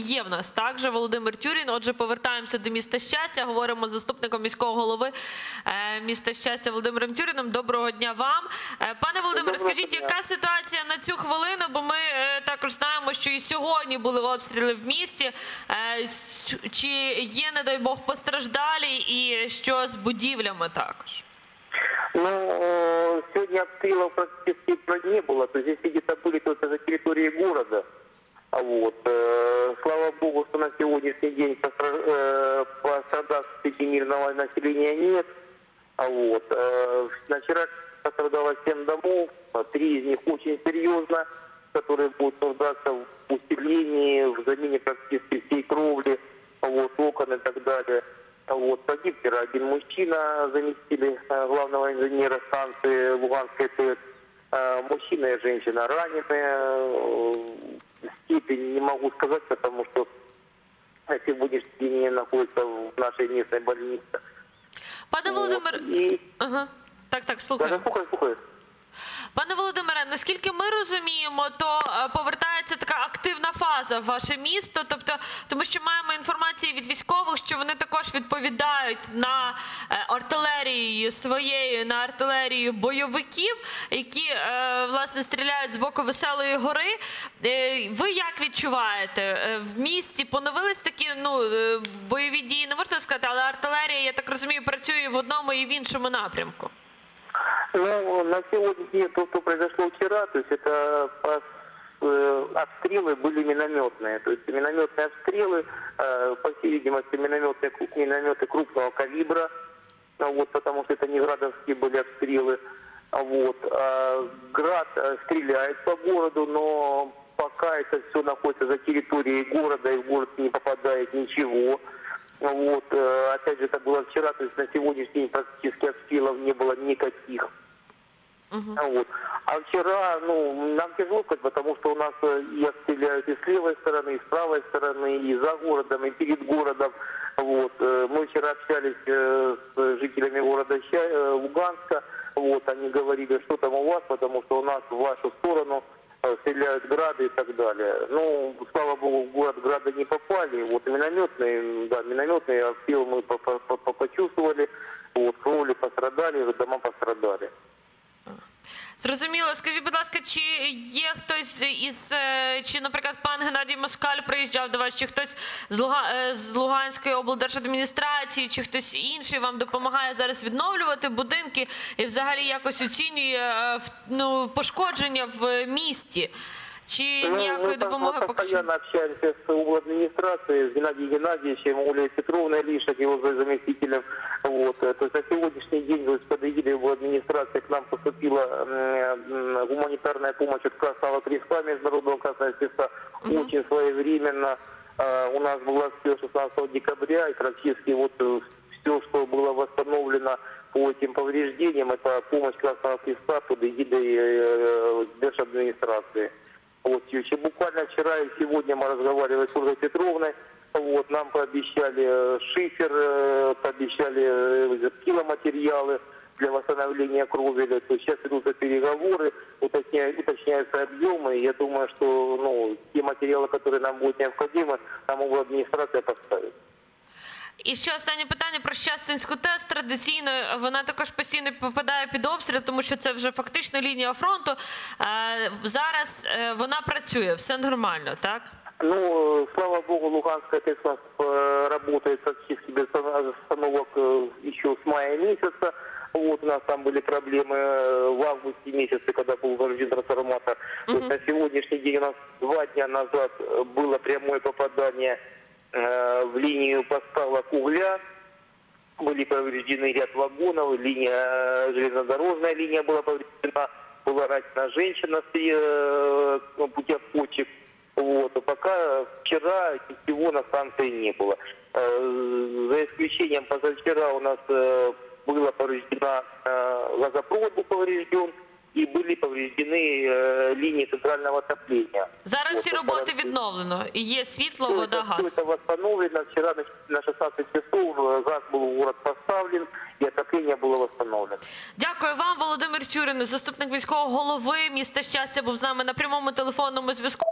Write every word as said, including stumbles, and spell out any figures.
є в нас також Володимир Тюрін. Отже, повертаємося до міста Щастя, говоримо з заступником міського голови міста Щастя Володимиром Тюріном. Доброго дня вам. Пане Володимире, скажіть, яка ситуація на цю хвилину, бо ми також знаємо, що і сьогодні були обстріли в місті. Чи є, не дай Бог, постраждалі і що з будівлями також? Ну, сегодня обстрелов практически не было, то есть здесь где-то были только за территорией города. Вот. Слава богу, что на сегодняшний день пострадавших среди мирного населения нет. Вот. На вчера пострадало семь домов, три из них очень серьезно, которые будут нуждаться в усилении, в замене практически всей кровли, вот, окон и так далее. Вот, погиб вчера один мужчина, заместитель главного инженера станции Луганской ТЭЦ. Мужчина и женщина ранены. Степень не могу сказать, потому что на сегодняшний день они находятся в нашей местной больнице. Пане Володимире, вот. И... ага. так, так, слухаю. Слухаю, слухаю. Пане Володимире, наскільки ми розуміємо, то повертається така активна фаза в ваше місто, тобто, тому що маємо інформацію від військових, що вони також відповідають на артилерію своєю, на артилерію бойовиків, які, власне, стріляють з боку Веселої гори. Ви як відчуваєте? В місті поновились такі, ну, бойові дії, не можна сказати, але артилерія, я так розумію, працює в одному і в іншому напрямку. Ну, на сегодня то, что произошло вчера, то есть это э, обстрелы были минометные. То есть минометные обстрелы, э, по всей видимости, минометные, минометы крупного калибра, вот, потому что это не градовские были обстрелы. Вот. А град стреляет по городу, но пока это все находится за территорией города, и в город не попадает ничего. Вот. Опять же, это было вчера, то есть на сегодняшний день практически обстрелов не было никаких. Uh-huh. Вот. А вчера, ну, нам тяжело сказать, потому что у нас и обстреляют и с левой стороны, и с правой стороны, и за городом, и перед городом. Вот. Мы вчера общались с жителями города Луганска, вот, они говорили, что там у вас, потому что у нас в вашу сторону стреляют грады и так далее. Ну, слава богу, в город грады не попали. Вот минометные, да, минометные обстрелы мы почувствовали. Вот, кровли пострадали, дома пострадали. Зрозуміло. Скажіть, будь ласка, чи є хтось із, чи, наприклад, пан Геннадій Москаль приїжджав до вас, чи хтось з, Луга, з Луганської облдержадміністрації, чи хтось інший вам допомагає зараз відновлювати будинки і взагалі якось оцінює, ну, пошкодження в місті? Чи ніякої ну, допомоги мы поки що? Мы постоянно общаемся с администрацией, с Геннадием Геннадьевичем, Олей Петровной Лишек, его заместителем. Вот. То есть на сегодняшний день, то есть, подъехали в администрации, к нам поступила э, гуманитарная помощь от Красного Креста, Международного Красного Креста, угу. очень своевременно. Э, у нас был обстрел шестнадцатого декабря, и практически вот все, что было восстановлено по этим повреждениям, это помощь Красного Креста под эгидой э, держадминистрации. Вот, буквально вчера и сегодня мы разговаривали с Ольгой Петровной. Вот, нам пообещали шифер, пообещали пиломатериалы для восстановления кровли. То есть сейчас идут переговоры, уточняются объемы. Я думаю, что, ну, те материалы, которые нам будут необходимы, нам администрация поставит. І ще останнє питання про Щастинську ТЕС. Традиційно вона також постійно попадає під обстріл, тому що це вже фактично лінія фронту. Зараз вона працює, все нормально, так? Ну, слава богу, Луганская ТЭЦ у нас работает практически без остановок еще с мая месяца. Вот, у нас там были проблемы в августе месяце, когда был поврежден трансформатор. Uh-huh. На сегодняшний день у нас два дня назад было прямое попадание в линию поставок угля, были повреждены ряд вагонов, линия, железнодорожная линия была повреждена, была ранена женщина с путеводчик. Вот. А пока вчера ничего на станции не было. За исключением позавчера у нас была повреждена, газопровод был поврежден, і були повреждені е, лінії центрального отоплення. Зараз всі роботи відновлено, і є світло, все вода, это, газ. Все это восстановлено. Вчера на шестнадцать часов газ был в город поставлен, і отоплення було восстановлено. Дякую вам, Володимир Тюрін, заступник міського голови міста Щастя, був з нами на прямому телефонному зв'язку.